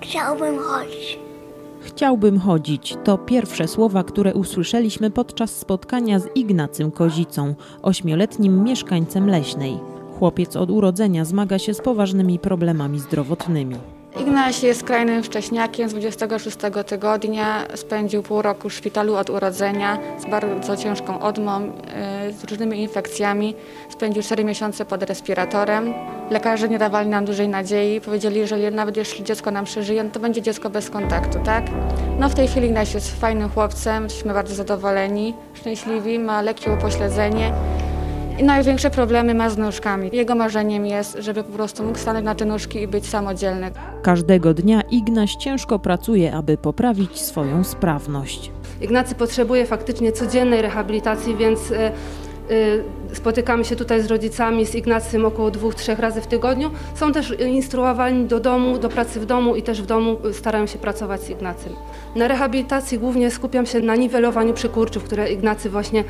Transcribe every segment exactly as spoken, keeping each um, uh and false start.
Chciałbym chodzić. Chciałbym chodzić. To pierwsze słowa, które usłyszeliśmy podczas spotkania z Ignacym Kozicą, ośmioletnim mieszkańcem Leśnej. Chłopiec od urodzenia zmaga się z poważnymi problemami zdrowotnymi. Ignaś jest skrajnym wcześniakiem z dwudziestego szóstego tygodnia. Spędził pół roku w szpitalu od urodzenia z bardzo ciężką odmą, z różnymi infekcjami. Spędził cztery miesiące pod respiratorem. Lekarze nie dawali nam dużej nadziei. Powiedzieli, że nawet jeśli dziecko nam przeżyje, no to będzie dziecko bez kontaktu, tak? No w tej chwili Ignaś jest fajnym chłopcem, jesteśmy bardzo zadowoleni, szczęśliwi, ma lekkie upośledzenie. I największe problemy ma z nóżkami. Jego marzeniem jest, żeby po prostu mógł stanąć na te nóżki i być samodzielny. Każdego dnia Ignaś ciężko pracuje, aby poprawić swoją sprawność. Ignacy potrzebuje faktycznie codziennej rehabilitacji, więc y, y, spotykamy się tutaj z rodzicami, z Ignacym około dwóch, trzech razy w tygodniu. Są też instruowani do domu, do pracy w domu i też w domu starają się pracować z Ignacym. Na rehabilitacji głównie skupiam się na niwelowaniu przykurczów, które Ignacy właśnie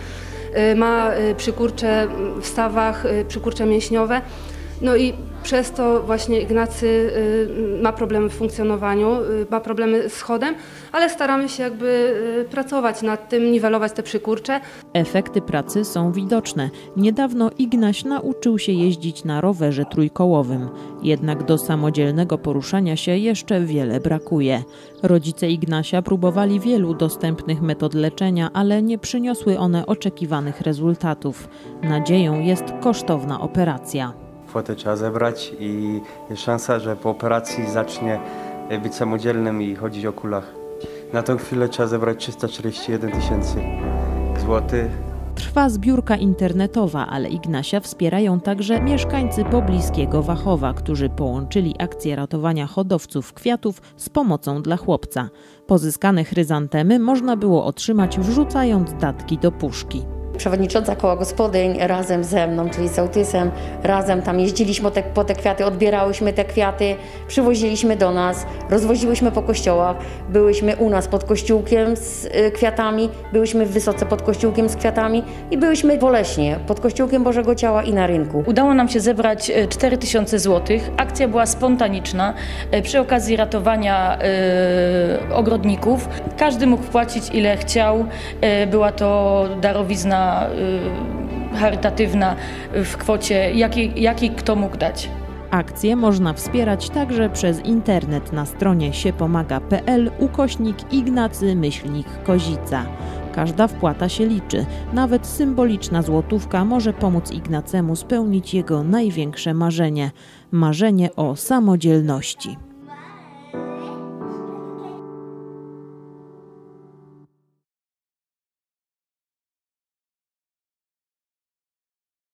ma przykurcze w stawach, przykurcze mięśniowe. No i przez to właśnie Ignacy ma problemy w funkcjonowaniu, ma problemy z chodem, ale staramy się jakby pracować nad tym, niwelować te przykurcze. Efekty pracy są widoczne. Niedawno Ignaś nauczył się jeździć na rowerze trójkołowym. Jednak do samodzielnego poruszania się jeszcze wiele brakuje. Rodzice Ignasia próbowali wielu dostępnych metod leczenia, ale nie przyniosły one oczekiwanych rezultatów. Nadzieją jest kosztowna operacja. Kwotę trzeba zebrać i jest szansa, że po operacji zacznie być samodzielnym i chodzić o kulach. Na tę chwilę trzeba zebrać trzysta czterdzieści jeden tysięcy złotych. Trwa zbiórka internetowa, ale Ignasia wspierają także mieszkańcy pobliskiego Wachowa, którzy połączyli akcję ratowania hodowców kwiatów z pomocą dla chłopca. Pozyskane chryzantemy można było otrzymać, wrzucając datki do puszki. Przewodnicząca koła gospodyń razem ze mną, czyli sołtysem, razem tam jeździliśmy te, po te kwiaty, odbierałyśmy te kwiaty, przywoziliśmy do nas, rozwoziłyśmy po kościołach, byłyśmy u nas pod kościółkiem z y, kwiatami, byłyśmy w Wysoce pod kościółkiem z kwiatami i byłyśmy w Oleśnie pod kościółkiem Bożego Ciała i na rynku. Udało nam się zebrać cztery tysiące złotych. Akcja była spontaniczna przy okazji ratowania y, ogrodników. Każdy mógł wpłacić ile chciał. Y, była to darowizna charytatywna w kwocie, jakiej, jakiej kto mógł dać. Akcję można wspierać także przez internet na stronie siepomaga kropka p l ukośnik Ignacy myślnik Kozica. Każda wpłata się liczy. Nawet symboliczna złotówka może pomóc Ignacemu spełnić jego największe marzenie – marzenie o samodzielności.